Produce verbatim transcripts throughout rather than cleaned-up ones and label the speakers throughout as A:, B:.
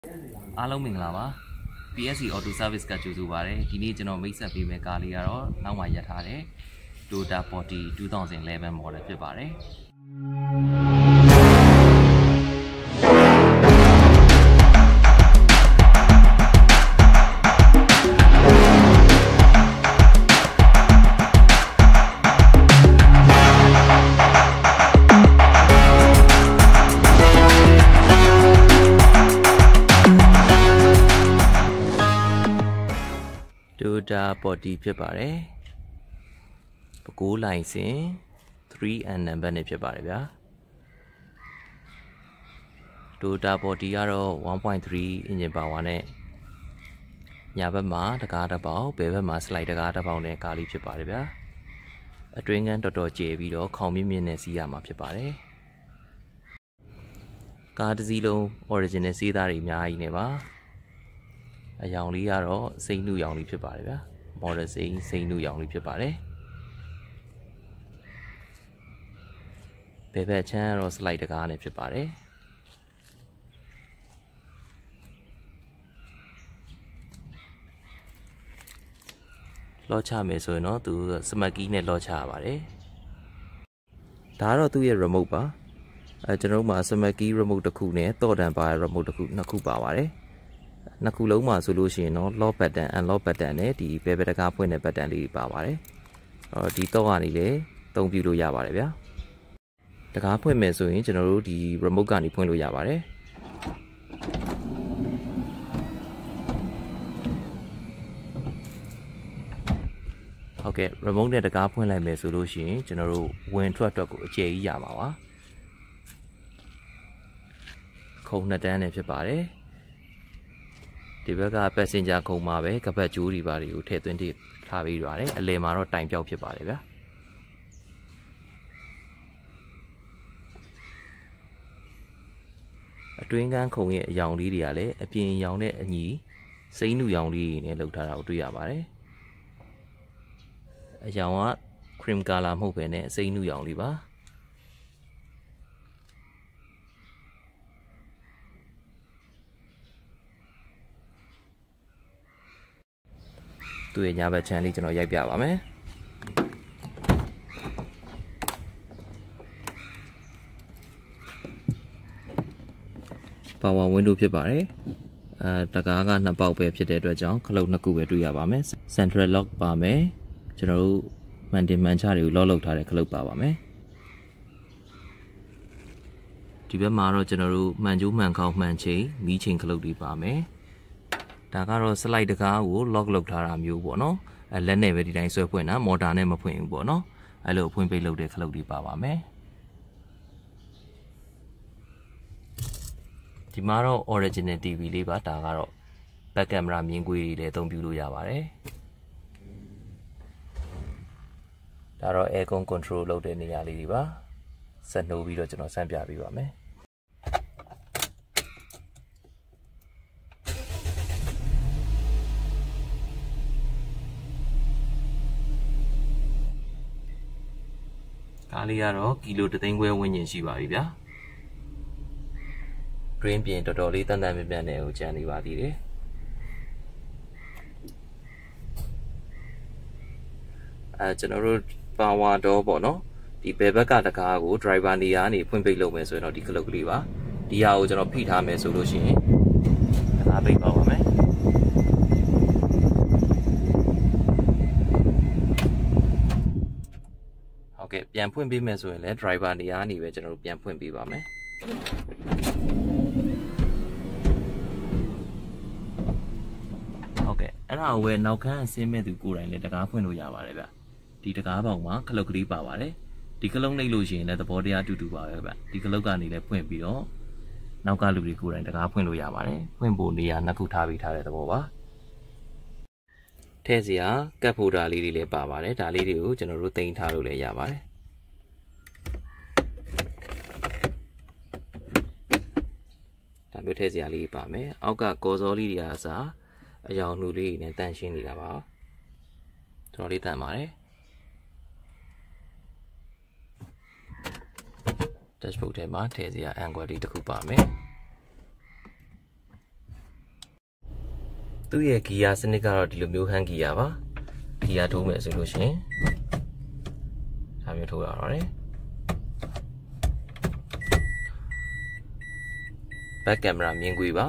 A: အားလုံးမင်္ဂလာပါ P S C Auto Service ကကြိုဆိုပါရစေဒီနေ့ကျွန်တော်မိတ်ဆက်ပေးမယ့်ကားလေးကတော့နောက်မှရထားတဲ့ Toyota Forty twenty eleven model ဖြစ်ပါတယ်Toyota Forty ဖြစ်ပါတယ်။ပဲခူးလိုင်စင် three and number နဲ့ဖြစ်ပါတယ်ဗျာ။ Toyota Forty ကတော့ one point three engine power နဲ့ညာဘက်မှာတကားတစ်ပေါက်ဘယ်ဘက်မှာ slide တကားတစ်ပေါက်နဲ့ကားလေးဖြစ်ပါတယ်ဗျာ။အတွင်းကန်းတော်တော်ကျယ်ပြီးတော့ခေါင်မြင့်မြင့်နဲ့စီးရမှာဖြစ်ပါတယ်။ကားတစ်စီးလုံး original စီးသားတွေအများကြီးနေပါအယောင်လေးကတော့စိတ်နှုရောင်လေးဖြစ်ပါတယ်ဗျာ model စိတ်စိတ်နှုရောင်လေးဖြစ်ပါတယ်ဘယ်ဘက်ချမ်းကတော့ slide တကားနဲ့ဖြစ်ပါတယ်လော့ချမယ်ဆိုရင်တော့သူစမတ်ကီးနဲ့လော့ချရပါတယ်ဒါကတော့သူ့ရဲ့ remote ပါအဲကျွန်တော်တို့မှာစမတ်ကီး remote တစ်ခုနဲ့တော့တန်ပါ remote တစ်ခုနှစ်ခုပါပါတယ်နှစ်ခုလုံးမှာဆိုလို့ရှိရင်တော့ lock button unlock button နဲ့ဒီဘယ်ဘက်တကားဖွင့်တဲ့ button လေးပါပါတယ်အော်ဒီတော့ကနေလေအသုံးပြုလို့ရပါတယ်ဗျာတကားဖွင့်မယ်ဆိုရင်ကျွန်တော်တို့ဒီ remote ကနေဖွင့်လို့ရပါတယ်ဟုတ်ကဲ့ remote နဲ့တကားဖွင့်လိုက်မယ်ဆိုလို့ရှိရင်ကျွန်တော်တို့ဝင်ထွက်အတွက်ကိုအကျယ်ကြီးရပါပါခုံနှစ်တန်းနဲ့ဖြစ်ပါတယ်ဒီဘက်က passenger ခုံမှာပဲကပတ်ကြိုးတွေပါတွေကိုထည့်သွင်းထားပြီးရတယ်အလယ်မှာတော့တိုင်ပြောက်ဖြစ်ပါတယ်ဗျာအတွင်းကန်းခုံရဲ့အယောင်လေးတွေကလည်းအပြင်ရောင်နဲ့အညီစိမ့်နုရောင်လေးနဲ့လှုပ်ထားတာကိုတွေ့ရပါတယ်အယောင်က cream color မဟုတ်ပဲနဲ့စိမ့်နုရောင်လေးပါသူ့ရဲ့ညာဘက်ချမ်းလေးကျွန်တော်ရိုက်ပြပါမယ်ပါဝါ window ဖြစ်ပါတယ်အဲတကားကနှစ်ပေါက်ပဲဖြစ်တဲ့အတွက်ကြောင့်ခလုတ်နှစ်ခုပဲတွေ့ရပါမယ် central lock ပါမယ်ကျွန်တော်တို့မှန်တင်မှန်ချတွေကို lock လုပ်ထားတဲ့ခလုတ်ပါပါမယ်ဒီဘက်မှာတော့ကျွန်တော်တို့မှန်ကျိုးမှန်ခေါင်းမှန်ချိန်မီးချိန်ခလုတ်တွေပါမယ်ဒါကတော့ slide တကားကို lock လုပ်ထားတာမျိုးပေါ့နော်အဲလက်နဲ့ပဲဒီတိုင်းဆွဲဖွင့်တာမော်တာနဲ့မဖွင့်ဘူးပေါ့နော်အဲလိုဖွင့်ပိတ်လုပ်တဲ့ခလုတ်တွေပါပါမယ်ဒီမှာတော့ original T V လေးပါဒါကတော့ back camera မြင်ကွင်းလေးလည်းအသုံးပြုလို့ရပါတယ်ဒါတော့ aircon control လုပ်တဲ့နေရာလေးတွေပါဆက်နှိုးပြီးတော့ကျွန်တော်ဆန်းပြပေးပါမယ်ကားလေးကတော့ကီလိုတစ်သိန်းခွဲဝန်းကျင်ရှိပါပြီဗျာ drain ပြင်တော်တော်လေးတန်တန်မြတ်မြတ်နဲ့ကိုကြံနေပါသေးတယ်အဲကျွန်တော်တို့ power door ပေါ့နော်ဒီဘယ်ဘက်ကတကားကို driver နေရာကနေဖွင့်ပိတ်လုပ်မယ်ဆိုရင်တော့ဒီကလုတ်ကလေးပါဒီဟာကိုကျွန်တော်ဖိထားမယ်ဆိုလို့ရှိရင်တကားပိတ်ပါပါမယ်ဟုတ်ကဲ့ပြန်ဖွင့်ပေးမယ်ဆိုရင်လည်း driver နေရာကနေပဲကျွန်တော်တို့ပြန်ဖွင့်ပေးပါမယ်ဟုတ်ကဲ့အဲ့ဒါကိုပဲနောက်ခန်းအဆင်းမဲ့သူကိုယ်တိုင်လည်းတကားဖွင့်လို့ရပါတယ်ဗျဒီတကားပေါက်မှာခလုတ်ကလေးပါပါတယ်ဒီကလုံးနှိပ်လို့ရှိရင်လည်းသဘောတရားတူတူပါပဲဗျဒီကလုတ်ကနေလည်းဖွင့်ပြီးတော့နောက်ကလူတွေကိုယ်တိုင်တကားဖွင့်လို့ရပါတယ်ဖွင့်ဖို့နေရာနှစ်ခုထားပြီးထားတဲ့သဘောပါထည့်စရာကပ်ဖို့တာလေးတွေလည်းပါပါတယ်ဒါလေးတွေကိုကျွန်တော်တို့တင်ထားလို့လည်းရပါတယ်ဒါမျိုးထည့်စရာလေးပါမယ်အောက်ကကော်စောလေးတွေအားစားအယောင်လူလေးနဲ့တန့်ရှင်းနေတာပါတော်တော်လေးတန့်ပါတယ် dashboard ထဲမှာထည့်စရာ angle လေးတစ်ခုပါမယ်သူ့ရဲ့ဂီယာစနစ်ကတော့ဒီလိုမျိုးဟန်ဂီယာပါဂီယာထိုးမယ်ဆိုလို့ရှိရင်ဒါမျိုးထိုးရတော့တယ် back camera မြင်ကွေးပါ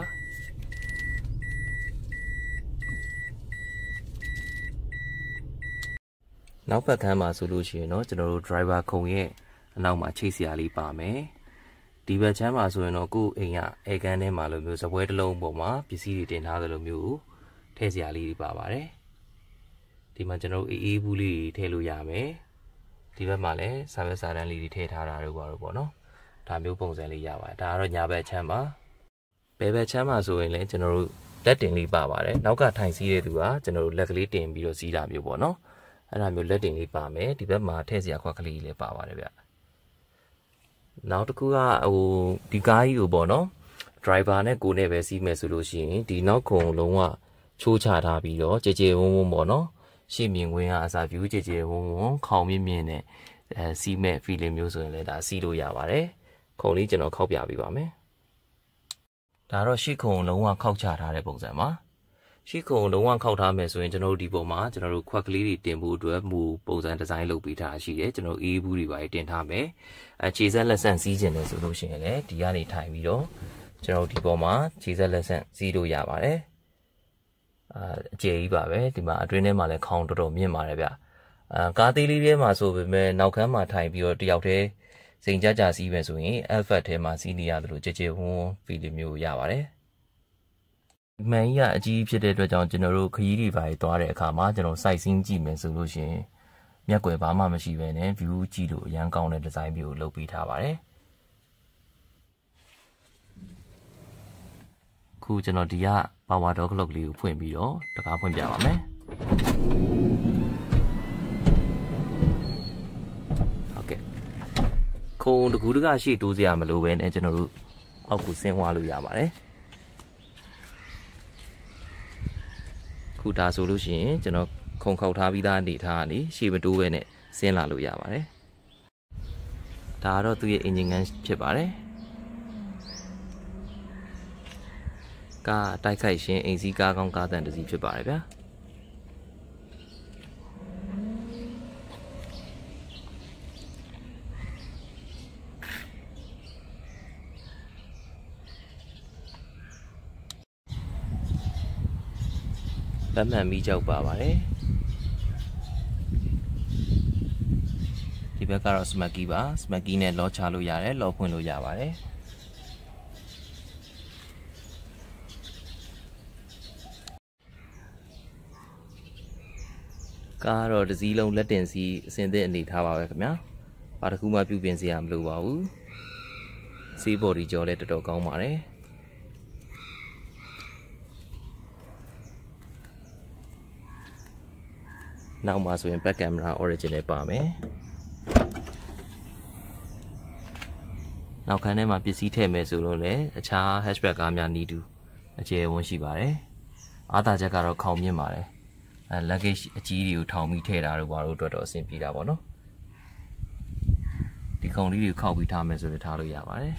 A: နောက်ဘက်ခန်းမှာဆိုလို့ရှိရင်တော့ကျွန်တော်တို့ driver ခုံရဲ့အနောက်မှာချိတ်စရာလေးပါမယ်ဒီဘက်ချမ်းမှာဆိုရင်တော့ကိုယ့်အိမ်ကအဲကန်းထဲမှာလိုမျိုးစပွဲတစ်လုံးပေါ်မှာပစ္စည်းတွေတင်ထားသလိုမျိုးထည့်စရာလေးတွေပါပါတယ်ဒီမှာကျွန်တော်တို့အေးအေးဘူးလေးတွေထည့်လို့ရမယ်ဒီဘက်မှာလည်းစာရွက်စာတမ်းလေးတွေထည့်ထားတာတို့ပါတော့ပေါ့နော်ဒါမျိုးပုံစံလေးရပါတယ်ဒါကတော့ညာဘက်ချမ်းပါဘယ်ဘက်ချမ်းမှာဆိုရင်လည်းကျွန်တော်တို့လက်တင်လေးပါပါတယ်နောက်ကထိုင်စီးတဲ့သူကကျွန်တော်တို့လက်ကလေးတင်ပြီးတော့စီးတာမျိုးပေါ့နော်အဲ့ဒါမျိုးလက်တင်လေးပါမယ်ဒီဘက်မှာထည့်စရာခွက်ကလေးလည်းပါပါတယ်ဗျနောက်တစ်ခုကဟိုဒီကားကြီးကိုပေါ့နော် driver နဲ့ကိုနဲ့ပဲစီးမယ်ဆိုလို့ရှိရင်ဒီနောက်ခုံလုံးဝချိုးချထားပြီးတော့ကြဲကြဲဝုန်းဝုန်းပေါ့နော်ရှေ့မြင်ခွင်းကအစာ view ကြဲကြဲဝုန်းဝုန်းခေါင်မြင့်မြင့်နဲ့အဲစီးမဲ့ feeling မျိုးဆိုရင်လည်းဒါစီးလို့ရပါတယ်ခုံလေးကျွန်တော်ခောက်ပြပေးပါမယ်ဒါတော့ရှေ့ခုံလုံးဝခောက်ချထားတဲ့ပုံစံပါရှေ့ခုံလုံးဝခောက်ထားမယ်ဆိုရင်ကျွန်တော်တို့ဒီပုံမှာကျွန်တော်တို့ခွက်ကလေးတွေတင်ဖို့အတွက်မူပုံစံဒီဇိုင်းလုပ်ပေးထားရှိတယ်ကျွန်တော်အေးဘူးတွေပါတင်ထားမယ်အဲခြေဆက်လက်ဆန့်စီးခြင်းလဲဆိုလို့ရှိရင်လည်းဒီကနေထိုင်ပြီးတော့ကျွန်တော်ဒီပုံမှာခြေဆက်လက်ဆန့်စီးလို့ရပါတယ်အာအကျယ်ကြီးပါပဲဒီမှာအတွင်းထဲမှာလည်းခေါင်းတော်တော်မြင့်ပါတယ်ဗျအာကားသေးလေးထဲမှာဆိုပေမဲ့နောက်ခန်းမှာထိုင်ပြီးတော့တယောက်တည်းစိန်ကြကြစီးမယ်ဆိုရင် alpha ထဲမှာစီးနေရတယ်လို့ကြဲကြဲဝန်းဝန်း feeling မျိုးရပါတယ်မှန်ကြီးကအကြီးဖြစ်တဲ့အတွက်ကြောင့်ကျွန်တော်တို့ခရီးတွေပါသွားတဲ့အခါမှာကျွန်တော် site scene ကြည့်မယ်ဆိုလို့ရှိရင်မျက်ကွယ်ဘာမှမရှိဘဲနဲ့ view ကြည့်လို့အရန်ကောင်းတဲ့ design မျိုးကိုလုပ်ပေးထားပါတယ်ခုကျွန်တော်ဒီက power door clock လေးကိုဖွင့်ပြီးတော့တကားဖွင့်ပြပါမယ်ဟုတ်ကဲ့ခုံတကူတကရှေ့တိုးစရာမလိုဘဲနဲ့ကျွန်တော်တို့အောက်ကိုဆင်းသွားလို့ရပါတယ်ခုဒါဆိုလို့ရှိရင်ကျွန်တော်ခုံခောက်ထားပြီးသားအနေထားကနေရှေ့မတိုးပဲနဲ့ဆင်းလာလို့ရပါတယ်ဒါကတော့သူ့ရဲ့ engine gun ဖြစ်ပါတယ်ကားတိုက်ခိုက်ရှင်အိမ်စီးကားကောင်းကားတန်တစ်စီးဖြစ်ပါတယ်ဗျာလက်မှန်မိကြောက်ပါပါတယ်ဒီဘက်ကတော့ smacky ပါ smacky နဲ့လောချလို့ရတယ်လောဖွင့်လို့ရပါတယ်ကားတော့တစ်စီးလုံးလက်တင်စီအစင်သစ်အနေထားပါပဲခင်ဗျာဘာတစ်ခုမှပြုပြင်စရာမလိုပါဘူးစီးဘော်ဒီကြောလည်းတော်တော်ကောင်းပါတယ်နောက်မှာဆိုရင် back camera original ပါမယ်နောက်ခန်းထဲမှာပစ္စည်းထည့်မယ်ဆိုလို့လည်းအခြား hatchback ကားများနီးတူအကျယ်ဝန်းရှိပါတယ်အားသာချက်ကတော့ခေါင်မြင့်ပါတယ်အဲ luggage အကြီးတွေကိုထောင်ပြီးထည့်တာတို့ဘာလို့အတွက်တော့အဆင်ပြေတာပေါ့နော်ဒီခုံလေးတွေကိုခောက်ပြီးထားမယ်ဆိုရင်ထားလို့ရပါတယ်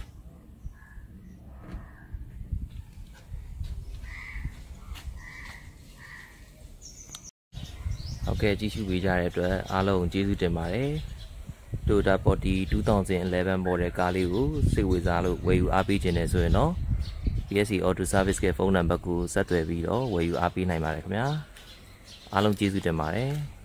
A: ဟုတ်ကဲ့ကြည့်ရှုပေးကြတဲ့အတွက်အားလုံးကျေးဇူးတင်ပါတယ် Toyota Porty twenty eleven model ကားလေးကိုစိတ်ဝင်စားလို့ဝယ်ယူအားပေးခြင်းနဲ့ဆိုရင်တော့ P S C Auto Service ရဲ့ဖုန်းနံပါတ်ကိုဆက်သွယ်ပြီးတော့ဝယ်ယူအားပေးနိုင်ပါတယ်ခင်ဗျာအားလုံးကျေးဇူးတင်ပါတယ်